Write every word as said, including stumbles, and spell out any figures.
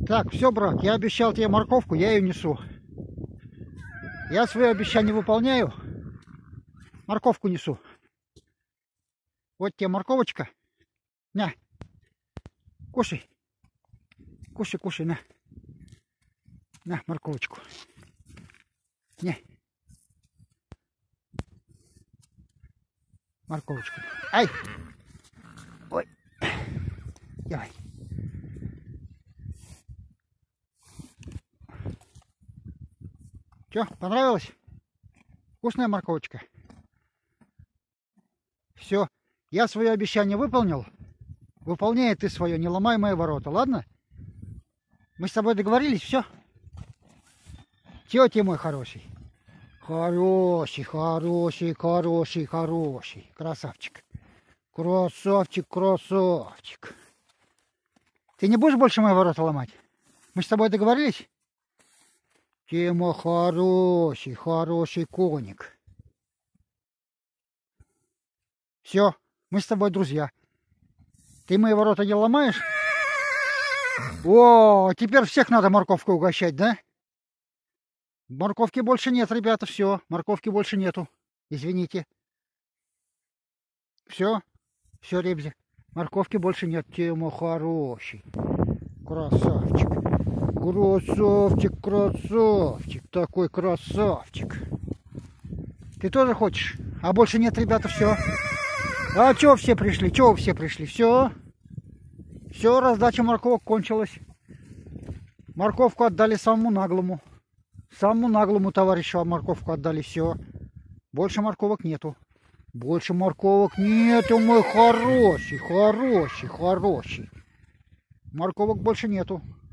Так, все, брат, я обещал тебе морковку, я ее несу. Я свое обещание выполняю. Морковку несу. Вот тебе морковочка. На. Кушай. Кушай, кушай, на. На, морковочку. Не. Морковочку. Ай! Ой. Давай. Че, понравилось? Вкусная морковочка? Все, я свое обещание выполнил. Выполняй ты свое, не ломай мои ворота, ладно? Мы с тобой договорились, все? Тетя мой хороший. Хороший, хороший, хороший, хороший. Красавчик. Красавчик, красавчик. Ты не будешь больше мои ворота ломать? Мы с тобой договорились? Тема хороший, хороший коник. Все, мы с тобой друзья. Ты мои ворота не ломаешь? О, теперь всех надо морковкой угощать, да? Морковки больше нет, ребята, все. Морковки больше нету. Извините. Все, все, ребзи. Морковки больше нет. Тема хороший. Красавчик. Красавчик, красавчик. Такой красавчик. Ты тоже хочешь? А больше нет, ребята, все. А чё все пришли? Чё все пришли? Все. Все, раздача морковок кончилась. Морковку отдали самому наглому. Самому наглому товарищу морковку отдали. Все. Больше морковок нету. Больше морковок нету, мой хороший, хороший, хороший. Морковок больше нету.